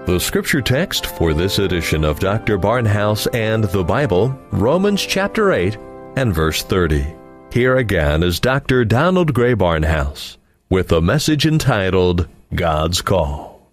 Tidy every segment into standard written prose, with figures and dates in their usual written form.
The scripture text for this edition of Dr. Barnhouse and the Bible, Romans chapter 8 and verse 30. Here again is Dr. Donald Grey Barnhouse with a message entitled, God's Call.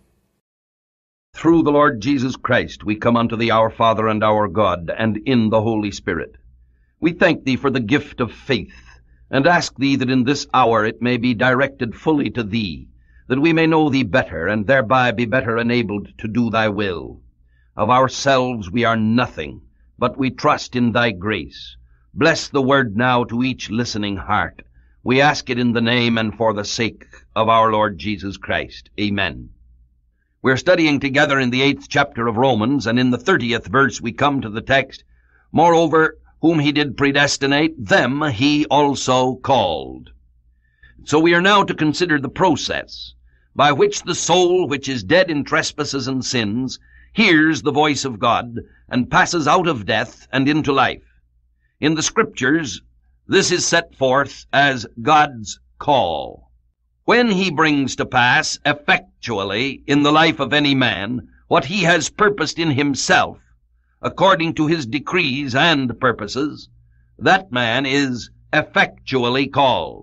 Through the Lord Jesus Christ we come unto thee, our Father and our God, and in the Holy Spirit. We thank thee for the gift of faith, and ask thee that in this hour it may be directed fully to thee, that we may know thee better, and thereby be better enabled to do thy will. Of ourselves we are nothing, but we trust in thy grace. Bless the word now to each listening heart. We ask it in the name and for the sake of our Lord Jesus Christ. Amen. We're studying together in the 8th chapter of Romans, and in the 30th verse we come to the text, Moreover, whom he did predestinate, them he also called. So we are now to consider the process by which the soul which is dead in trespasses and sins hears the voice of God and passes out of death and into life. In the Scriptures, this is set forth as God's call. When he brings to pass effectually in the life of any man what he has purposed in himself, according to his decrees and purposes, that man is effectually called.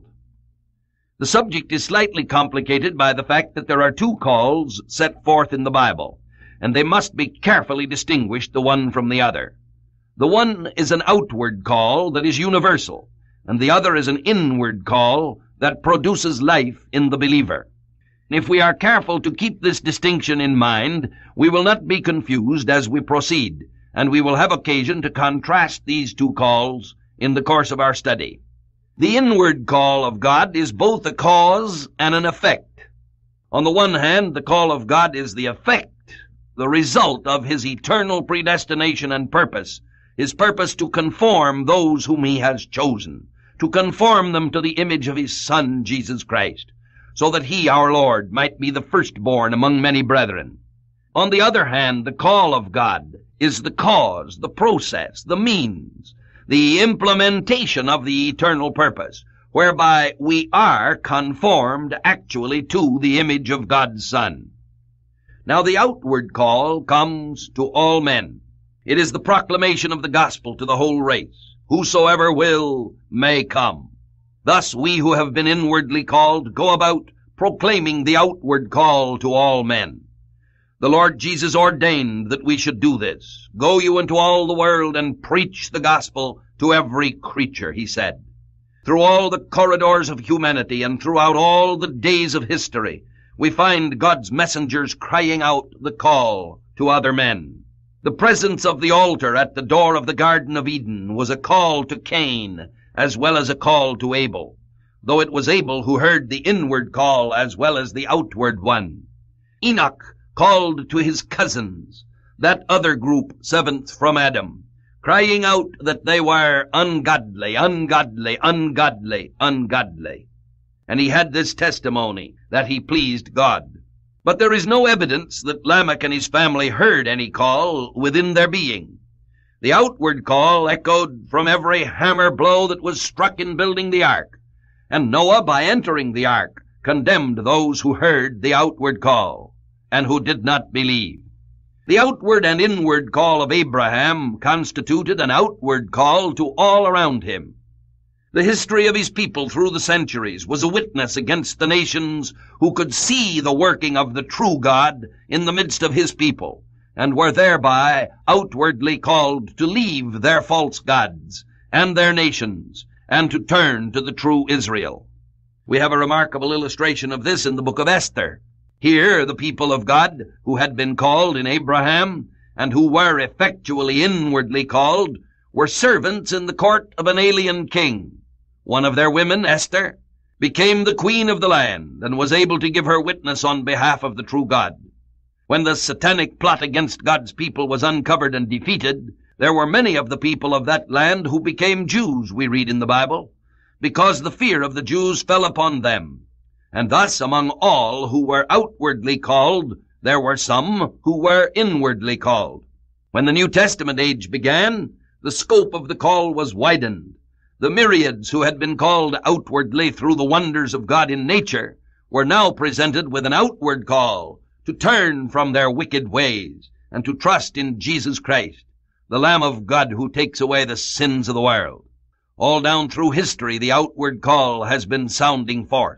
The subject is slightly complicated by the fact that there are two calls set forth in the Bible, and they must be carefully distinguished the one from the other. The one is an outward call that is universal, and the other is an inward call that produces life in the believer. If we are careful to keep this distinction in mind, we will not be confused as we proceed, and we will have occasion to contrast these two calls in the course of our study. The inward call of God is both a cause and an effect. On the one hand, the call of God is the effect, the result of his eternal predestination and purpose, his purpose to conform those whom he has chosen, to conform them to the image of his Son, Jesus Christ, so that he, our Lord, might be the firstborn among many brethren. On the other hand, the call of God is the cause, the process, the means, the implementation of the eternal purpose, whereby we are conformed actually to the image of God's Son. Now the outward call comes to all men. It is the proclamation of the gospel to the whole race. Whosoever will may come. Thus we who have been inwardly called go about proclaiming the outward call to all men. The Lord Jesus ordained that we should do this. Go you into all the world and preach the gospel to every creature, he said. Through all the corridors of humanity and throughout all the days of history, we find God's messengers crying out the call to other men. The presence of the altar at the door of the Garden of Eden was a call to Cain as well as a call to Abel, though it was Abel who heard the inward call as well as the outward one. Enoch called to his cousins, that other group, seventh from Adam, crying out that they were ungodly, ungodly, ungodly, ungodly. And he had this testimony, that he pleased God. But there is no evidence that Lamech and his family heard any call within their being. The outward call echoed from every hammer blow that was struck in building the ark, and Noah, by entering the ark, condemned those who heard the outward call and who did not believe. The outward and inward call of Abraham constituted an outward call to all around him. The history of his people through the centuries was a witness against the nations who could see the working of the true God in the midst of his people, and were thereby outwardly called to leave their false gods and their nations, and to turn to the true Israel. We have a remarkable illustration of this in the book of Esther. Here the people of God, who had been called in Abraham, and who were effectually inwardly called, were servants in the court of an alien king. One of their women, Esther, became the queen of the land, and was able to give her witness on behalf of the true God. When the satanic plot against God's people was uncovered and defeated, there were many of the people of that land who became Jews, we read in the Bible, because the fear of the Jews fell upon them. And thus among all who were outwardly called, there were some who were inwardly called. When the New Testament age began, the scope of the call was widened. The myriads who had been called outwardly through the wonders of God in nature were now presented with an outward call to turn from their wicked ways, and to trust in Jesus Christ, the Lamb of God who takes away the sins of the world. All down through history, the outward call has been sounding forth.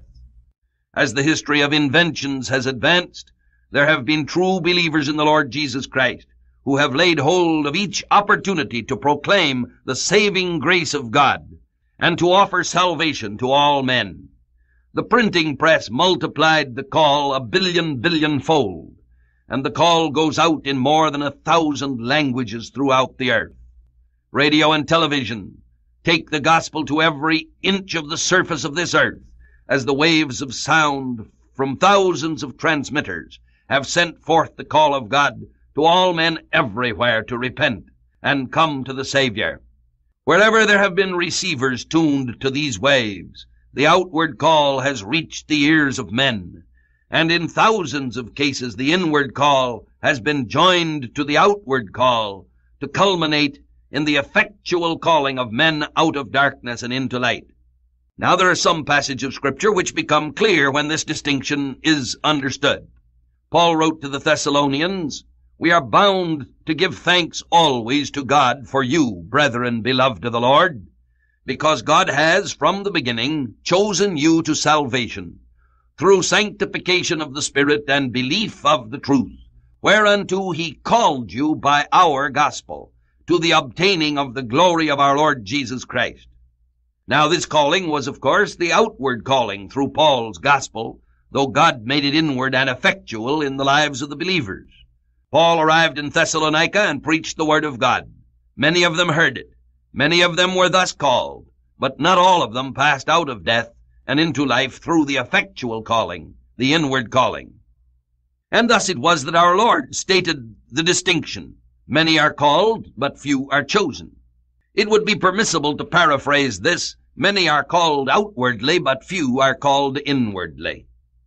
As the history of inventions has advanced, there have been true believers in the Lord Jesus Christ who have laid hold of each opportunity to proclaim the saving grace of God and to offer salvation to all men. The printing press multiplied the call a billion-fold, and the call goes out in more than 1,000 languages throughout the earth. Radio and television take the gospel to every inch of the surface of this earth, as the waves of sound from thousands of transmitters have sent forth the call of God to all men everywhere to repent and come to the Savior. Wherever there have been receivers tuned to these waves, the outward call has reached the ears of men, and in thousands of cases the inward call has been joined to the outward call to culminate in the effectual calling of men out of darkness and into light. Now there are some passages of Scripture which become clear when this distinction is understood. Paul wrote to the Thessalonians, "We are bound to give thanks always to God for you, brethren beloved of the Lord, because God has from the beginning chosen you to salvation, through sanctification of the Spirit and belief of the truth, whereunto he called you by our gospel, to the obtaining of the glory of our Lord Jesus Christ." Now this calling was, of course, the outward calling through Paul's gospel, though God made it inward and effectual in the lives of the believers. Paul arrived in Thessalonica and preached the word of God. Many of them heard it. Many of them were thus called, but not all of them passed out of death and into life through the effectual calling, the inward calling. And thus it was that our Lord stated the distinction. Many are called, but few are chosen. It would be permissible to paraphrase this: many are called outwardly, but few are called inwardly.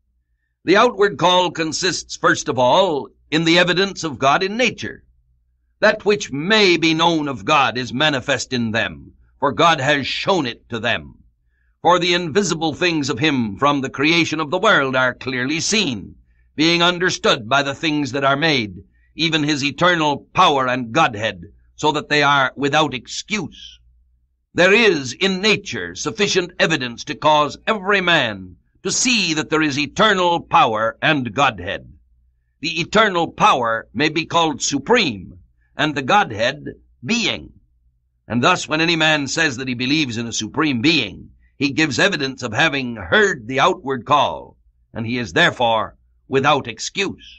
The outward call consists, first of all, in the evidence of God in nature. That which may be known of God is manifest in them, for God has shown it to them. For the invisible things of him from the creation of the world are clearly seen, being understood by the things that are made, even his eternal power and Godhead, so that they are without excuse. There is in nature sufficient evidence to cause every man to see that there is eternal power and Godhead. The eternal power may be called supreme, and the Godhead being. And thus when any man says that he believes in a supreme being, he gives evidence of having heard the outward call, and he is therefore without excuse.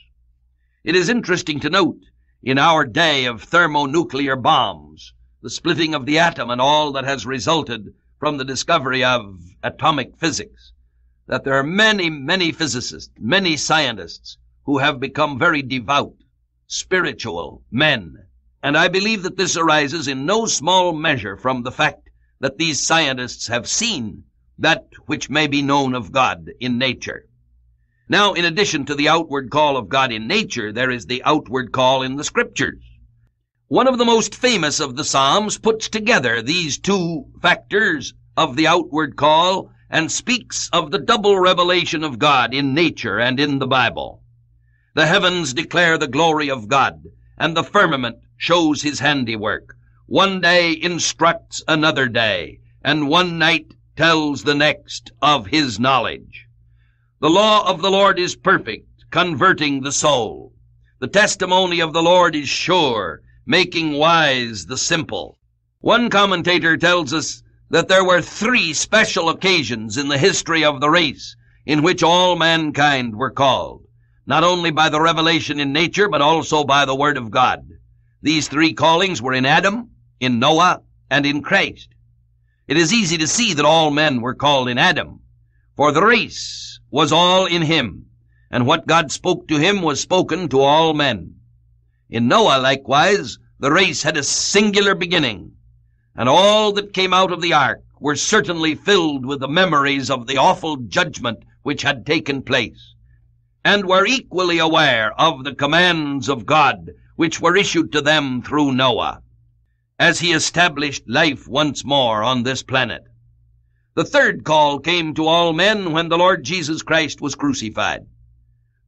It is interesting to note, in our day of thermonuclear bombs, the splitting of the atom and all that has resulted from the discovery of atomic physics, that there are many physicists, many scientists who have become very devout, spiritual men. And I believe that this arises in no small measure from the fact that these scientists have seen that which may be known of God in nature. Now, in addition to the outward call of God in nature, there is the outward call in the Scriptures. One of the most famous of the Psalms puts together these two factors of the outward call and speaks of the double revelation of God in nature and in the Bible. The heavens declare the glory of God, and the firmament shows his handiwork. One day instructs another day, and one night tells the next of his knowledge. The law of the Lord is perfect, converting the soul. The testimony of the Lord is sure, making wise the simple. One commentator tells us that there were 3 special occasions in the history of the race in which all mankind were called, not only by the revelation in nature, but also by the Word of God. These 3 callings were in Adam, in Noah, and in Christ. It is easy to see that all men were called in Adam, for the race was all in him, and what God spoke to him was spoken to all men. In Noah, likewise, the race had a singular beginning, and all that came out of the ark were certainly filled with the memories of the awful judgment which had taken place, and were equally aware of the commands of God which were issued to them through Noah, as he established life once more on this planet. The third call came to all men when the Lord Jesus Christ was crucified.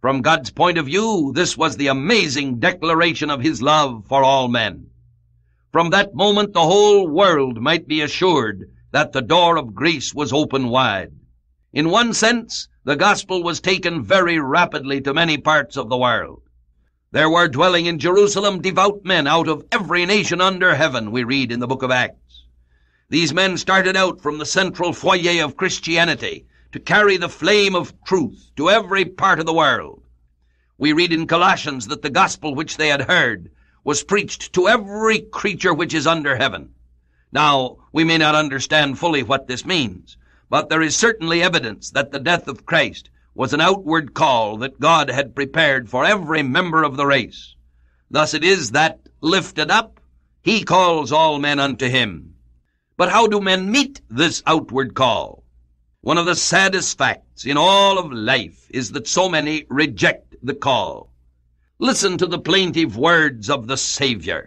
From God's point of view, this was the amazing declaration of his love for all men. From that moment, the whole world might be assured that the door of grace was open wide. In one sense, the gospel was taken very rapidly to many parts of the world. There were dwelling in Jerusalem devout men out of every nation under heaven, we read in the book of Acts. These men started out from the central foyer of Christianity to carry the flame of truth to every part of the world. We read in Colossians that the gospel which they had heard was preached to every creature which is under heaven. Now, we may not understand fully what this means, but there is certainly evidence that the death of Christ was an outward call that God had prepared for every member of the race. Thus it is that, lifted up, he calls all men unto him. But how do men meet this outward call? One of the saddest facts in all of life is that so many reject the call. Listen to the plaintive words of the Savior.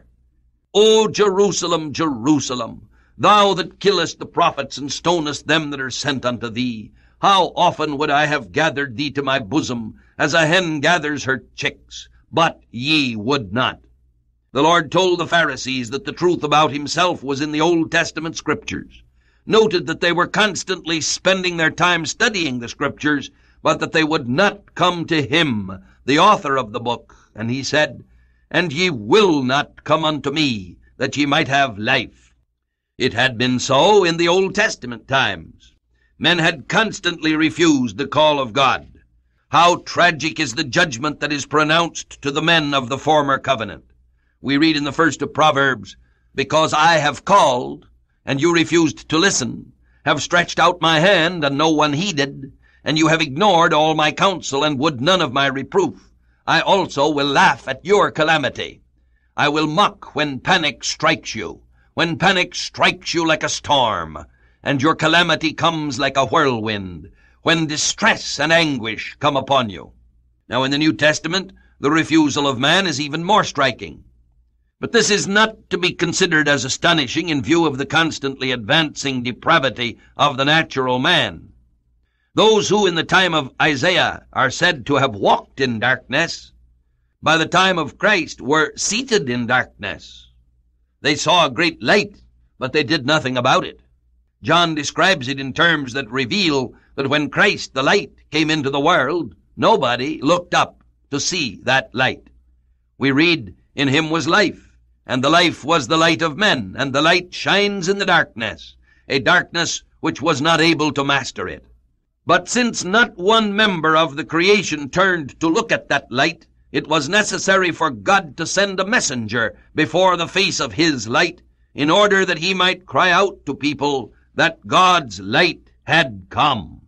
O Jerusalem, Jerusalem, thou that killest the prophets and stonest them that are sent unto thee, how often would I have gathered thee to my bosom, as a hen gathers her chicks, but ye would not. The Lord told the Pharisees that the truth about himself was in the Old Testament Scriptures, noted that they were constantly spending their time studying the Scriptures, but that they would not come to him, the author of the book. And he said, And ye will not come unto me, that ye might have life. It had been so in the Old Testament times. Men had constantly refused the call of God. How tragic is the judgment that is pronounced to the men of the former covenant. We read in the first of Proverbs, Because I have called, and you refused to listen, have stretched out my hand, and no one heeded, and you have ignored all my counsel, and would none of my reproof. I also will laugh at your calamity. I will mock when panic strikes you, when panic strikes you like a storm, and your calamity comes like a whirlwind, when distress and anguish come upon you. Now in the New Testament, the refusal of man is even more striking. But this is not to be considered as astonishing in view of the constantly advancing depravity of the natural man. Those who in the time of Isaiah are said to have walked in darkness, by the time of Christ were seated in darkness. They saw a great light, but they did nothing about it. John describes it in terms that reveal that when Christ, the light, came into the world, nobody looked up to see that light. We read, In him was life, and the life was the light of men, and the light shines in the darkness, a darkness which was not able to master it. But since not one member of the creation turned to look at that light, it was necessary for God to send a messenger before the face of his light, in order that he might cry out to people that God's light had come.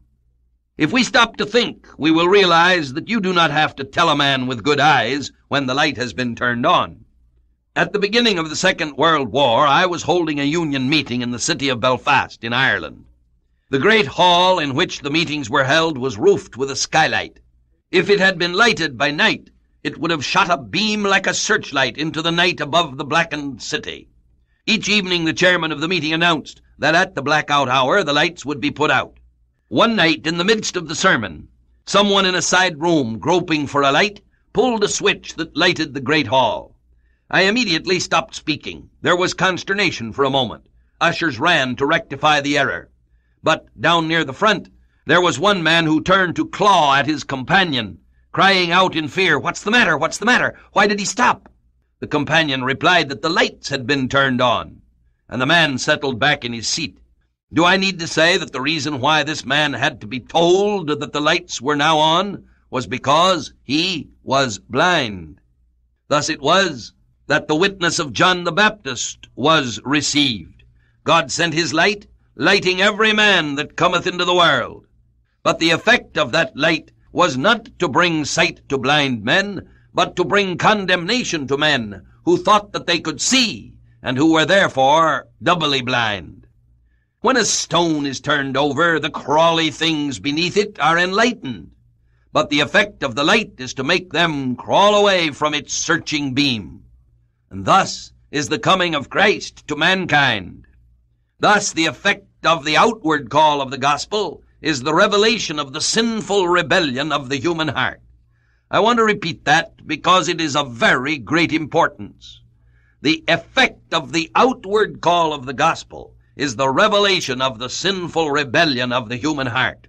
If we stop to think, we will realize that you do not have to tell a man with good eyes when the light has been turned on. At the beginning of the Second World War, I was holding a union meeting in the city of Belfast in Ireland. The great hall in which the meetings were held was roofed with a skylight. If it had been lighted by night, it would have shot a beam like a searchlight into the night above the blackened city. Each evening the chairman of the meeting announced that at the blackout hour the lights would be put out. One night, in the midst of the sermon, someone in a side room, groping for a light, pulled a switch that lighted the great hall. I immediately stopped speaking. There was consternation for a moment. Ushers ran to rectify the error. But down near the front, there was one man who turned to claw at his companion, crying out in fear, "What's the matter? What's the matter? Why did he stop?" The companion replied that the lights had been turned on, and the man settled back in his seat. Do I need to say that the reason why this man had to be told that the lights were now on was because he was blind? Thus it was that the witness of John the Baptist was received. God sent his light, lighting every man that cometh into the world. But the effect of that light was not to bring sight to blind men, but to bring condemnation to men who thought that they could see, and who were therefore doubly blind. When a stone is turned over, the crawly things beneath it are enlightened. But the effect of the light is to make them crawl away from its searching beam. And thus is the coming of Christ to mankind. Thus the effect of the outward call of the gospel is the revelation of the sinful rebellion of the human heart. I want to repeat that because it is of very great importance. The effect of the outward call of the gospel is the revelation of the sinful rebellion of the human heart.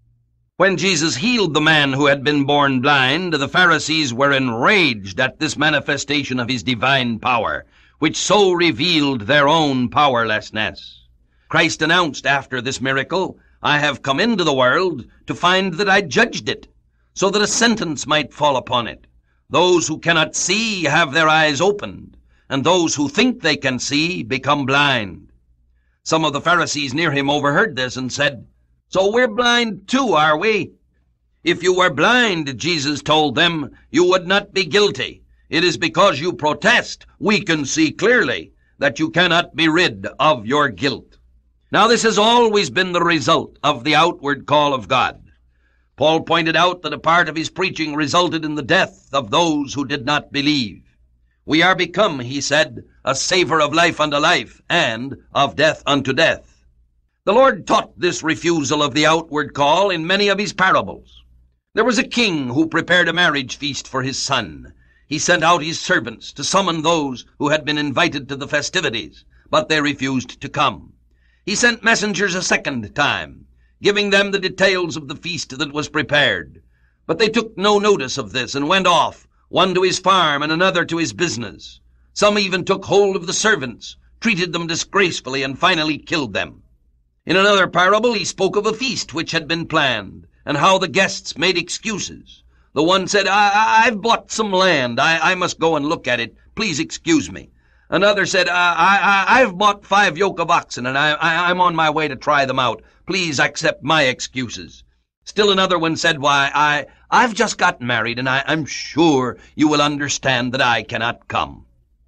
When Jesus healed the man who had been born blind, the Pharisees were enraged at this manifestation of his divine power, which so revealed their own powerlessness. Christ announced after this miracle, "I have come into the world to find that I judged it, so that a sentence might fall upon it. Those who cannot see have their eyes opened, and those who think they can see become blind." Some of the Pharisees near him overheard this and said, "So we're blind too, are we?" "If you were blind," Jesus told them, "you would not be guilty. It is because you protest, 'We can see clearly,' that you cannot be rid of your guilt." Now this has always been the result of the outward call of God. Paul pointed out that a part of his preaching resulted in the death of those who did not believe. "We are become," he said, "a savor of life unto life, and of death unto death." The Lord taught this refusal of the outward call in many of his parables. There was a king who prepared a marriage feast for his son. He sent out his servants to summon those who had been invited to the festivities, but they refused to come. He sent messengers a second time, giving them the details of the feast that was prepared. But they took no notice of this and went off, one to his farm and another to his business. Some even took hold of the servants, treated them disgracefully, and finally killed them. In another parable he spoke of a feast which had been planned, and how the guests made excuses. The one said, I've bought some land. I must go and look at it. Please excuse me. Another said, I've bought 5 yoke of oxen, and I'm on my way to try them out. Please accept my excuses. Still another one said, I've just got married, and I'm sure you will understand that I cannot come.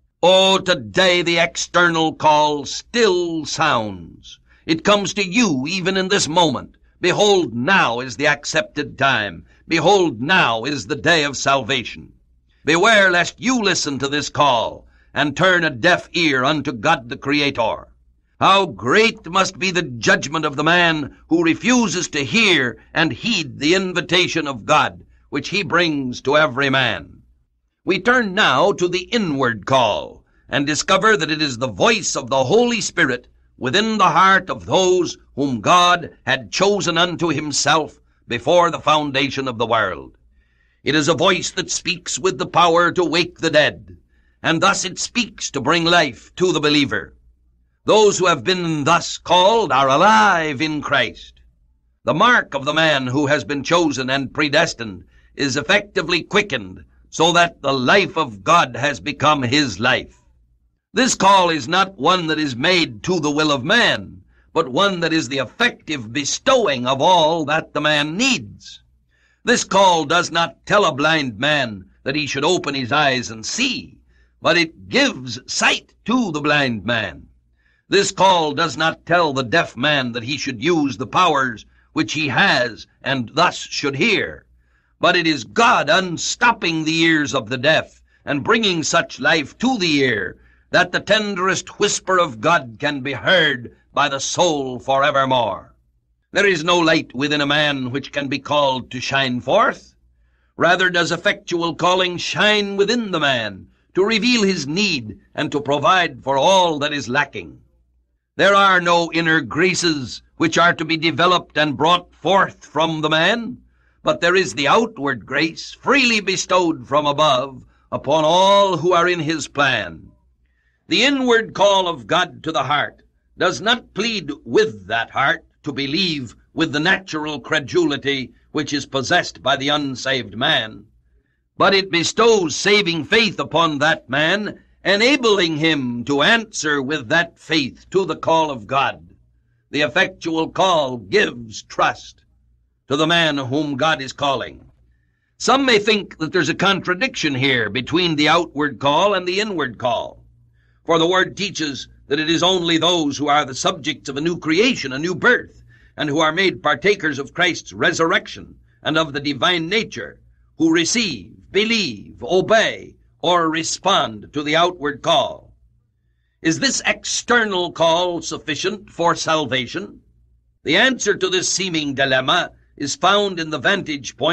Oh, today the external call still sounds. It comes to you even in this moment. Behold, now is the accepted time. Behold, now is the day of salvation. Beware lest you listen to this call and turn a deaf ear unto God the Creator. How great must be the judgment of the man who refuses to hear and heed the invitation of God, which he brings to every man. We turn now to the inward call and discover that it is the voice of the Holy Spirit within the heart of those whom God had chosen unto himself before the foundation of the world. It is a voice that speaks with the power to wake the dead, and thus it speaks to bring life to the believer. Those who have been thus called are alive in Christ. The mark of the man who has been chosen and predestined is effectively quickened, so that the life of God has become his life. This call is not one that is made to the will of man, but one that is the effective bestowing of all that the man needs. This call does not tell a blind man that he should open his eyes and see, but it gives sight to the blind man. This call does not tell the deaf man that he should use the powers which he has and thus should hear, but it is God unstopping the ears of the deaf and bringing such life to the ear that the tenderest whisper of God can be heard by the soul forevermore. There is no light within a man which can be called to shine forth. Rather does effectual calling shine within the man to reveal his need and to provide for all that is lacking. There are no inner graces which are to be developed and brought forth from the man, but there is the outward grace freely bestowed from above upon all who are in his plan. The inward call of God to the heart does not plead with that heart to believe with the natural credulity which is possessed by the unsaved man, but it bestows saving faith upon that man, enabling him to answer with that faith to the call of God. The effectual call gives trust to the man whom God is calling. Some may think that there's a contradiction here between the outward call and the inward call. For the Word teaches that it is only those who are the subjects of a new creation, a new birth, and who are made partakers of Christ's resurrection and of the divine nature, who receive, believe, obey, or respond to the outward call. Is this external call sufficient for salvation? The answer to this seeming dilemma is found in the vantage point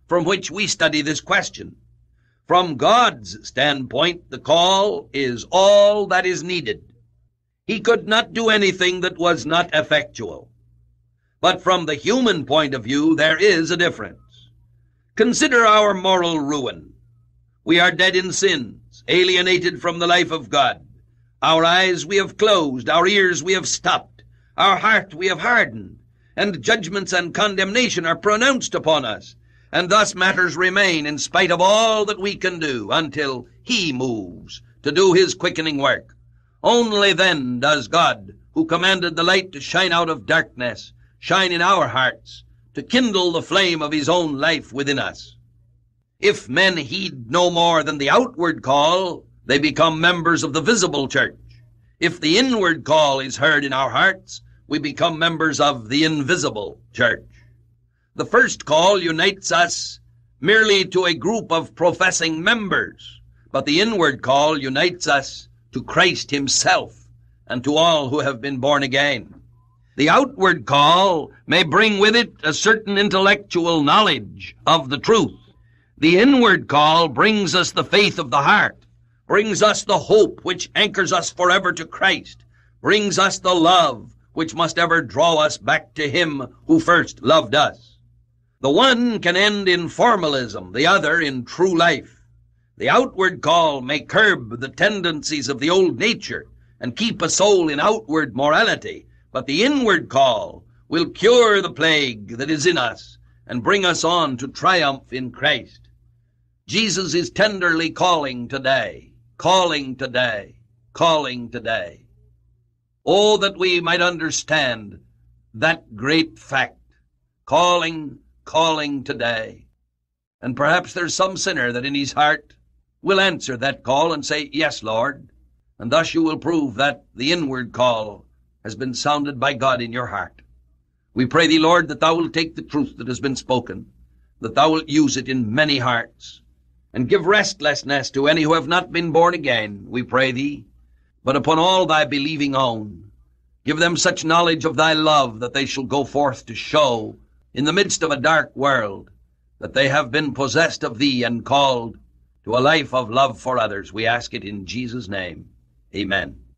from which we study this question. From God's standpoint, the call is all that is needed. He could not do anything that was not effectual. But from the human point of view, there is a difference. Consider our moral ruin. We are dead in sins, alienated from the life of God. Our eyes we have closed, our ears we have stopped, our heart we have hardened, and judgments and condemnation are pronounced upon us. And thus matters remain in spite of all that we can do until He moves to do His quickening work. Only then does God, who commanded the light to shine out of darkness, shine in our hearts, to kindle the flame of His own life within us. If men heed no more than the outward call, they become members of the visible church. If the inward call is heard in our hearts, we become members of the invisible church. The first call unites us merely to a group of professing members, but the inward call unites us to Christ Himself and to all who have been born again. The outward call may bring with it a certain intellectual knowledge of the truth. The inward call brings us the faith of the heart, brings us the hope which anchors us forever to Christ, brings us the love which must ever draw us back to Him who first loved us. The one can end in formalism, the other in true life. The outward call may curb the tendencies of the old nature and keep a soul in outward morality, but the inward call will cure the plague that is in us and bring us on to triumph in Christ. Jesus is tenderly calling today, calling today, calling today. Oh, that we might understand that great fact, calling today. And perhaps there's some sinner that in his heart will answer that call and say, "Yes, Lord." And thus you will prove that the inward call has been sounded by God in your heart. We pray Thee, Lord, that Thou wilt take the truth that has been spoken, that Thou wilt use it in many hearts, and give restlessness to any who have not been born again, we pray Thee. But upon all Thy believing own, give them such knowledge of Thy love that they shall go forth to show in the midst of a dark world that they have been possessed of Thee and called to a life of love for others. We ask it in Jesus' name. Amen.